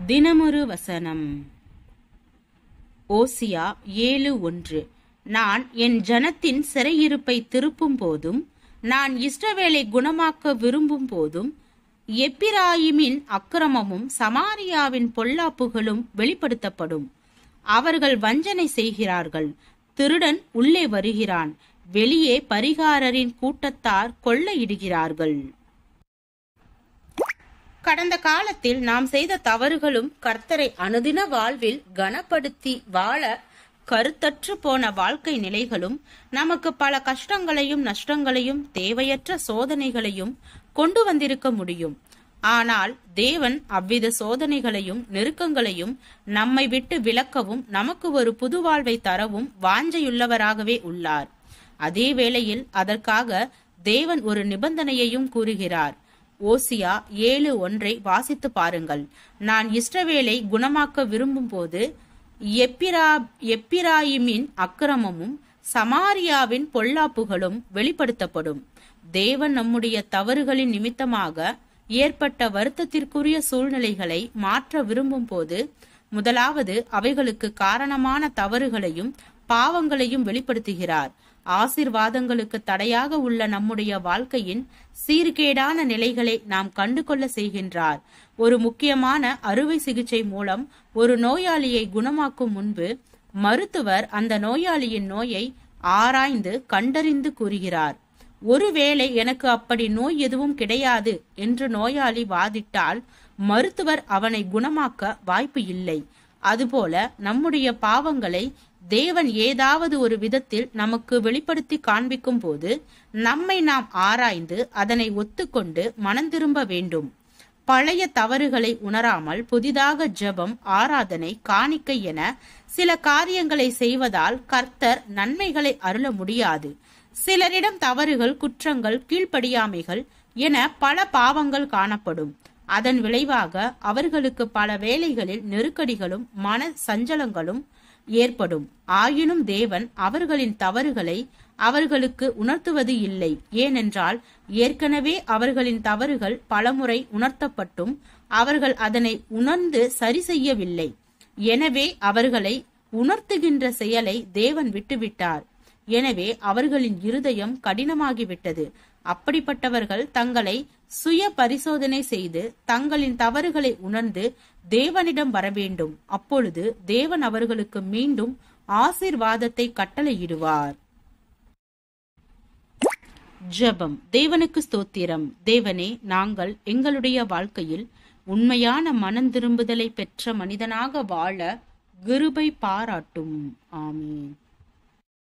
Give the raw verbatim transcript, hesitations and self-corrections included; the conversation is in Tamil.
தினமொரு வசனம். ஓசியா ஏழு ஒன்று. நான் என் ஜனத்தின் சிறையிருப்பை திருப்பும் போதும், நான் இஸ்ரவேலை குணமாக்க விரும்பும் போதும், எப்பிராயிமின் அக்கிரமமும் சமாரியாவின் பொல்லாப்புகளும் வெளிப்படுத்தப்படும். அவர்கள் வஞ்சனை செய்கிறார்கள், திருடன் உள்ளே வருகிறான், வெளியே பரிகாரரின் கூட்டத்தார் கொள்ளையிடுகிறார்கள். கடந்த காலத்தில் நாம் செய்த தவறுகளும் கர்த்தரை அனுதின வாழ்வில் கனப்படுத்தி வாழ கருத்தற்று போன வாழ்க்கை நிலைகளும் நமக்கு பல கஷ்டங்களையும் நஷ்டங்களையும் தேவையற்ற சோதனைகளையும் கொண்டு வந்திருக்க முடியும். ஆனால் தேவன் அவ்வித சோதனைகளையும் நெருக்கங்களையும் நம்மை விட்டு விலக்கவும் நமக்கு ஒரு புது வாழ்வை தரவும் வாஞ்சையுள்ளவராகவே உள்ளார். அதே வேளையில் அதற்காக தேவன் ஒரு நிபந்தனையையும் கூறுகிறார். ஓசியா ஏழு ஒன்றை வாசித்து பாருங்கள். நான் இஸ்ரவேலை குணமாக்க விரும்பும் போது எப்பிரா எப்பிராயிமின் அக்கிரமமும் சமாரியாவின் பொல்லாப்புகளும் வெளிப்படுத்தப்படும். தேவன் நம்முடைய தவறுகளின் நிமித்தமாக ஏற்பட்ட வருத்தத்திற்குரிய சூழ்நிலைகளை மாற்ற விரும்பும் போது முதலாவது அவைகளுக்கு காரணமான தவறுகளையும் பாவங்களையும் வெளிப்படுத்துகிறார். ஆசீர்வாதங்களுக்கு தடையாக உள்ள நம்முடைய வாழ்க்கையின் சீர்கேடான நிலைகளை நாம் கண்டு கொள்ள செய்கின்றார். ஒரு முக்கியமான அறுவை சிகிச்சை மூலம் ஒரு நோயாளியை குணமாக்கும் முன்பு மருத்துவர் அந்த நோயாளியின் நோயை ஆராய்ந்து கண்டறிந்து கூறுகிறார். ஒருவேளை எனக்கு அப்படி நோய் எதுவும் கிடையாது என்று நோயாளி வாதிட்டால் மருத்துவர் அவனை குணமாக்க வாய்ப்பு இல்லை. அதுபோல நம்முடைய பாவங்களை தேவன் ஏதாவது ஒரு விதத்தில் நமக்கு வெளிப்படுத்தி காண்பிக்கும் போது நம்மை நாம் ஆராய்ந்து அதனை ஒத்துக்கொண்டு மனம் திரும்ப வேண்டும். பழைய தவறுகளை உணராமல் புதிதாக ஜெபம், ஆராதனை, காணிக்கை என சில காரியங்களை செய்வதால் கர்த்தர் நன்மைகளை அருள முடியாது. சிலரிடம் தவறுகள், குற்றங்கள், கீழ்ப்படியாமைகள் என பல பாவங்கள் காணப்படும். அதன் விளைவாக அவர்களுக்கு பல வேளைகளில் நெருக்கடிகளும் மன சஞ்சலங்களும் ஏற்படும். ஆயினும் தேவன் அவர்களின் தவறுகளை அவர்களுக்கு உணர்த்துவது இல்லை. ஏனென்றால் ஏற்கனவே அவர்களின் தவறுகள் பலமுறை உணர்த்தப்பட்டும் அவர்கள் அதனை உணர்ந்து சரி செய்யவில்லை. எனவே அவர்களை உணர்த்துகின்ற செயலை தேவன் விட்டுவிட்டார். எனவே அவர்களின் இருதயம் கடினமாகிவிட்டது. அப்படிப்பட்டவர்கள் தங்களை சுய பரிசோதனை செய்து தங்களின் தவறுகளை உணர்ந்து தேவனிடம் வர வேண்டும். அப்பொழுது தேவன் அவர்களுக்கு மீண்டும் ஆசீர்வாதத்தை கட்டளையிடுவார். ஜெபம். தேவனுக்கு ஸ்தோத்திரம். தேவனே, நாங்கள் எங்களுடைய வாழ்க்கையில் உண்மையான மனம் திரும்புதலை பெற்ற மனிதனாக வாழ கிருபை பாராட்டும். ஆமென்.